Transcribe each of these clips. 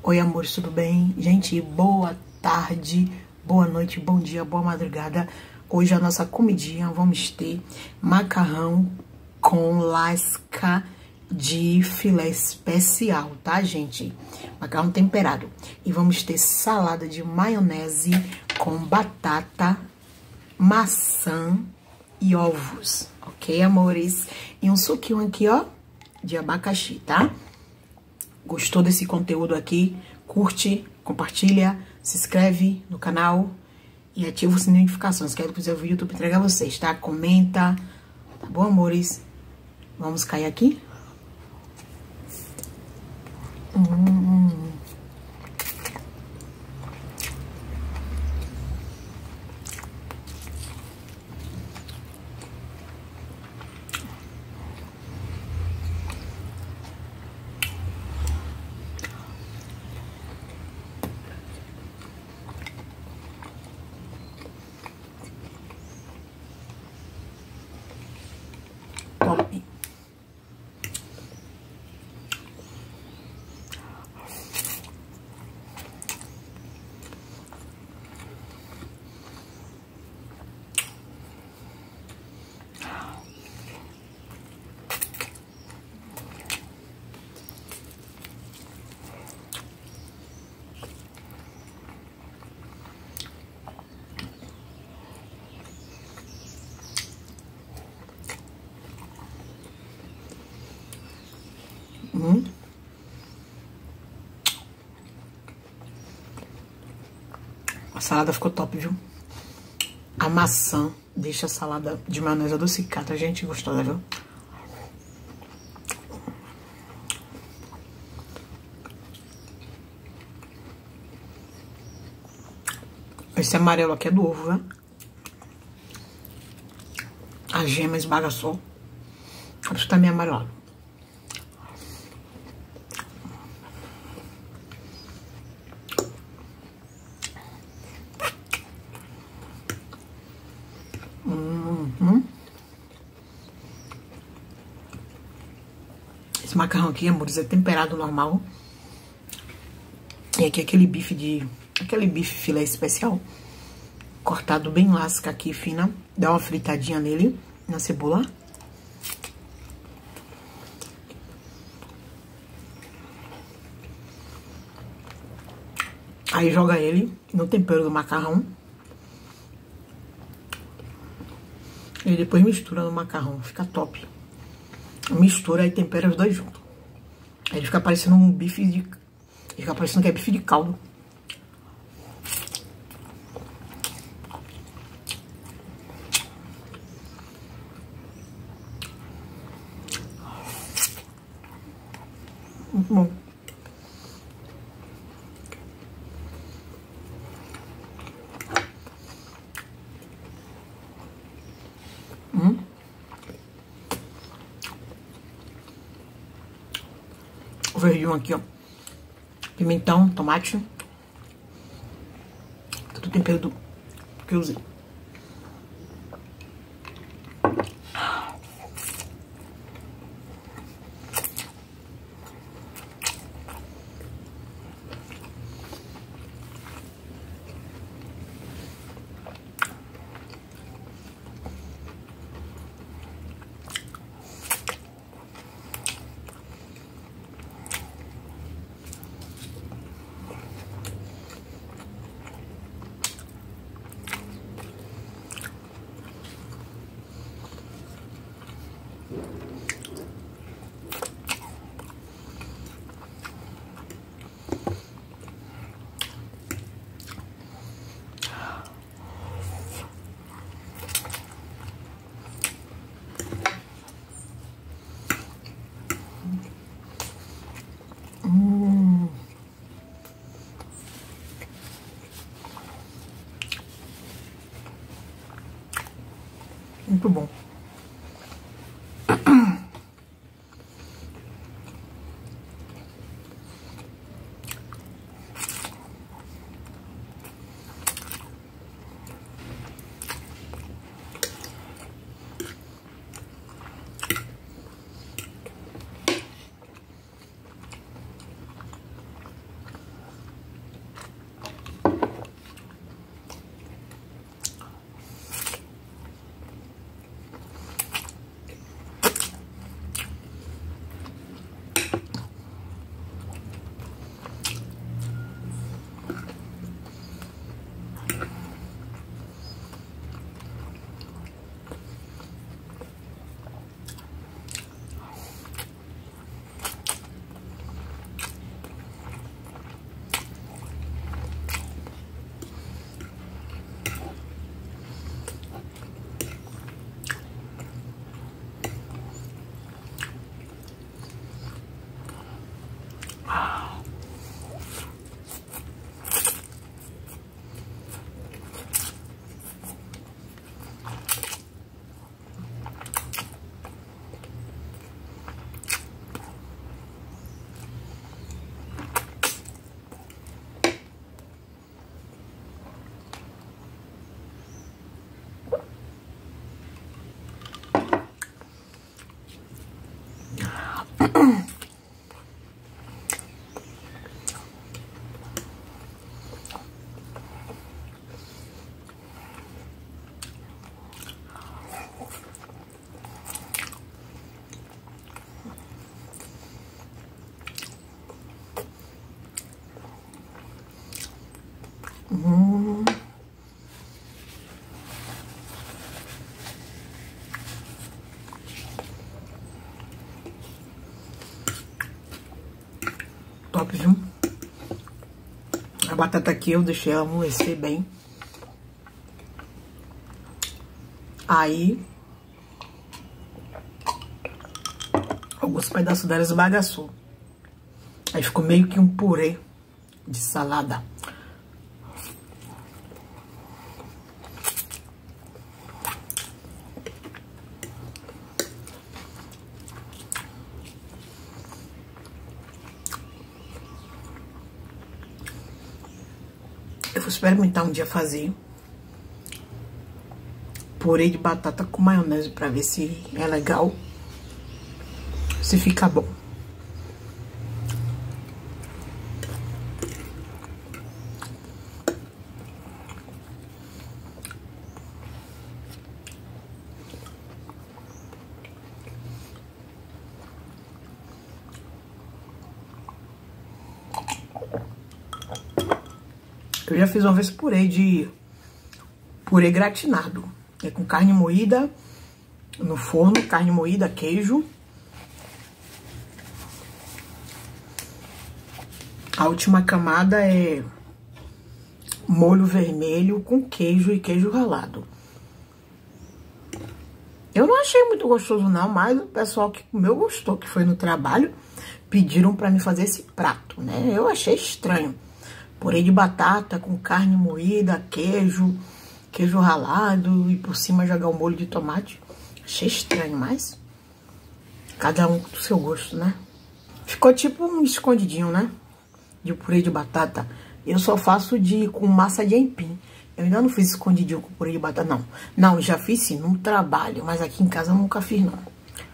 Oi, amores, tudo bem? Gente, boa tarde, boa noite, bom dia, boa madrugada. Hoje a nossa comidinha, vamos ter macarrão com lasca de filé especial, tá, gente? Macarrão temperado. E vamos ter salada de maionese com batata, maçã e ovos, ok, amores? E um suquinho aqui, ó, de abacaxi, tá? Gostou desse conteúdo aqui? Curte, compartilha, se inscreve no canal e ativa o sininho de notificações. Quero que o vídeo do YouTube entregue a vocês, tá? Comenta, tá bom, amores? Vamos cair aqui? Top. A salada ficou top, viu? A maçã deixa a salada de maionese adocicada, gente, gostosa, viu? Esse amarelo aqui é do ovo, né? A gema esbagaçou. Por isso tá meio amarelado. Esse macarrão aqui, amores, é temperado normal. E aqui aquele bife filé especial. Cortado bem lasca aqui, fina. Dá uma fritadinha nele, na cebola. Aí joga ele no tempero do macarrão. E depois mistura no macarrão, fica top. Mistura e tempera os dois juntos. Aí ele fica parecendo um bife de... Fica parecendo que é bife de caldo. Muito bom. O verdinho aqui, ó. Pimentão, tomate. Tudo tempero do que eu usei. Muito bom. Top, viu? A batata aqui eu deixei ela amolecer bem. Aí, alguns pedaços dela esbagaçou. Aí ficou meio que um purê de salada. Eu vou experimentar um dia fazer purê de batata com maionese pra ver se é legal, se fica bom. Eu já fiz uma vez purê gratinado. É com carne moída no forno, carne moída, queijo. A última camada é molho vermelho com queijo e queijo ralado. Eu não achei muito gostoso não, mas o pessoal que comeu gostou, que foi no trabalho, pediram pra mim fazer esse prato, né? Eu achei estranho. Purê de batata com carne moída, queijo ralado e por cima jogar o molho de tomate. Achei estranho, mas cada um do seu gosto, né? Ficou tipo um escondidinho, né? De purê de batata. Eu só faço com massa de aipim. Eu ainda não fiz escondidinho com purê de batata, não. Não, já fiz sim, no trabalho, mas aqui em casa eu nunca fiz, não.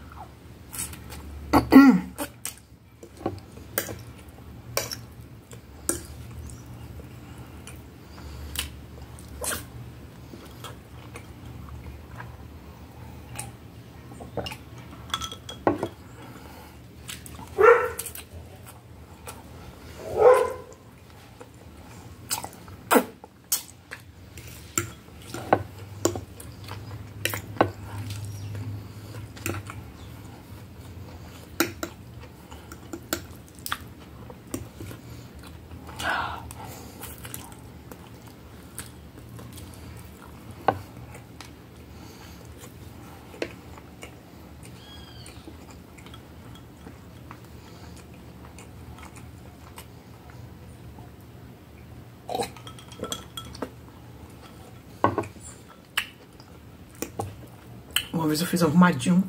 Uma vez eu fiz arrumadinho.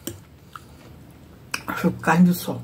Foi com carne do sol.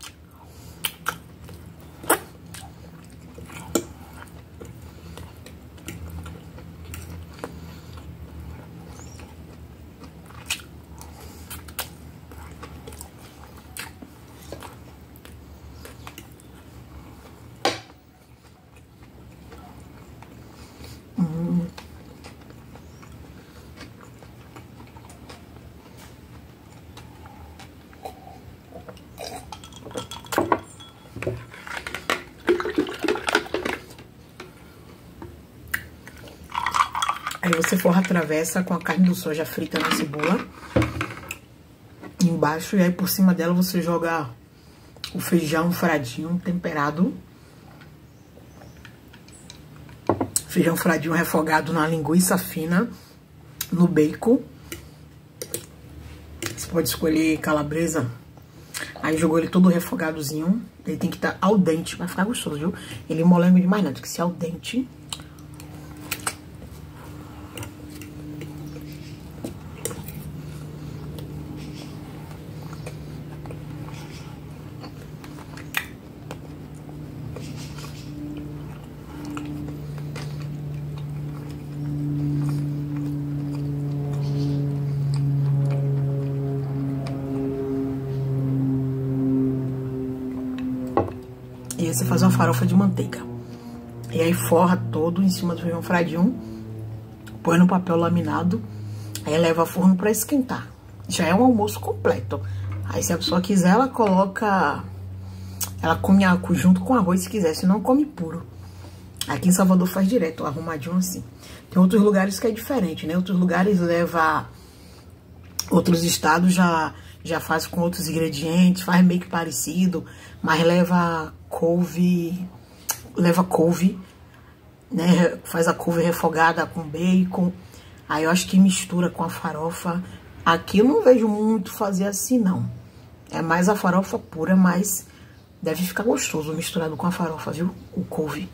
Aí você forra a travessa com a carne do soja frita na cebola embaixo, e aí por cima dela você joga o feijão fradinho temperado. Feijão fradinho refogado na linguiça fina, no bacon. Você pode escolher calabresa. Aí jogou ele todo refogadozinho. Ele tem que estar al dente pra ficar gostoso, viu? Ele molengo demais não, tem que ser al dente. E aí você faz uma farofa de manteiga. E aí forra todo em cima do feijão fradinho. Põe no papel laminado. Aí leva ao forno pra esquentar. Já é um almoço completo. Aí se a pessoa quiser, ela coloca... Ela come junto com arroz se quiser, senão come puro. Aqui em Salvador faz direto, arrumadinho assim. Tem outros lugares que é diferente, né? Outros lugares leva... Outros estados já faz com outros ingredientes, faz meio que parecido, mas leva couve, né? Faz a couve refogada com bacon. Aí eu acho que mistura com a farofa. Aqui eu não vejo muito fazer assim, não. É mais a farofa pura, mas deve ficar gostoso misturado com a farofa, viu? O couve.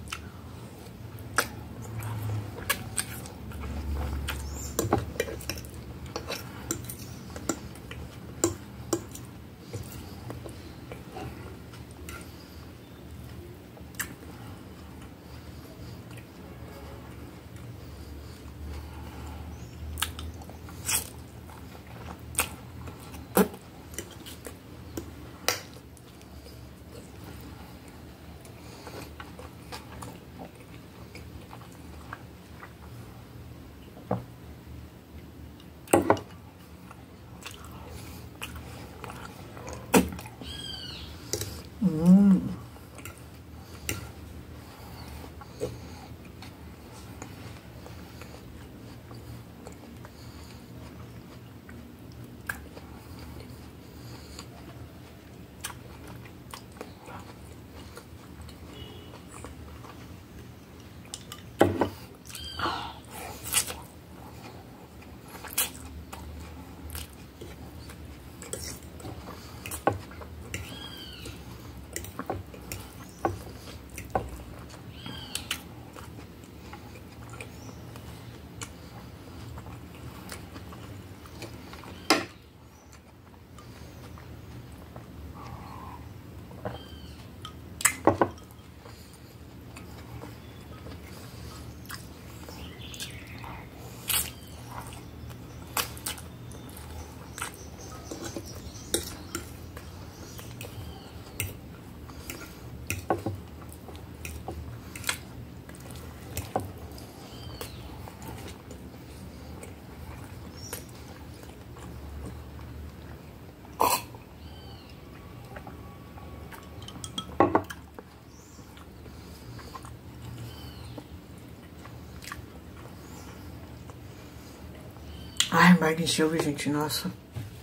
Ai, mas encheu, gente, nossa.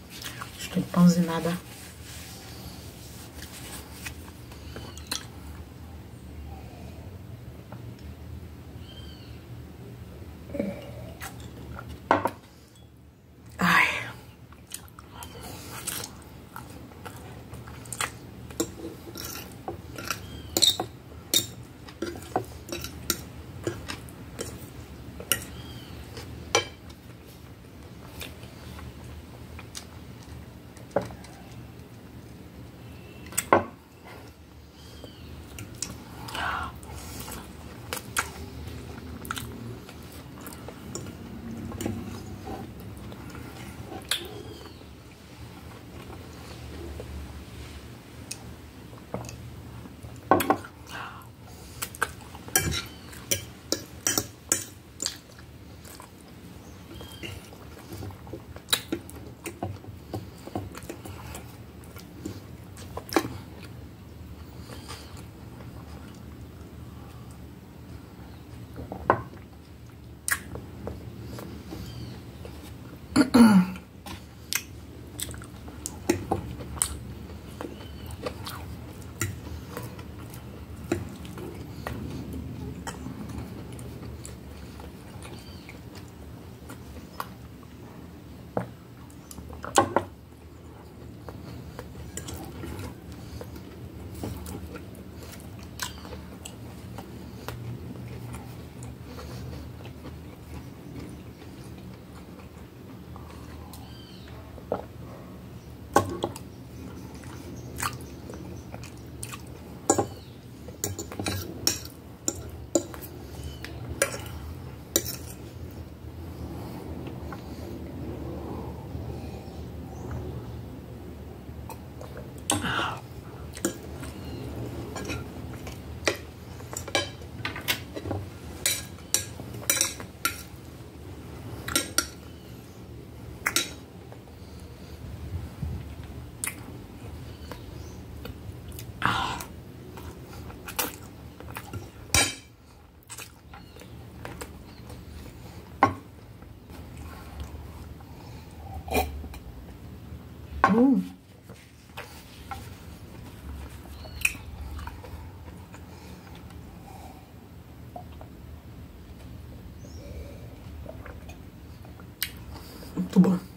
Estou empanzinada. Ai. Muito bom.